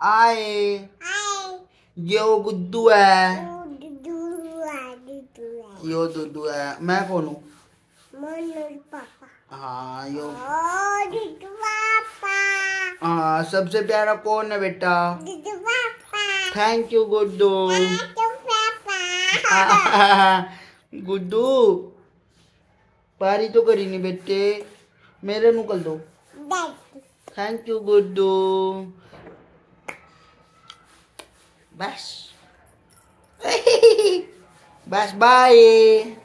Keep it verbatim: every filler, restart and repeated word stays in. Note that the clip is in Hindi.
आए ये वो गुड्डू है, यो दुदू है। मैं कौन हूँ? पापा। हाँ यो दुदू पापा। हाँ सबसे प्यारा कौन है बेटा? दुदू पापा। Thank you Guddu. गुड्डू पारी तो करी नहीं बेटे, मेरे नुकल दो। Thank you Guddu. बस बस बाय।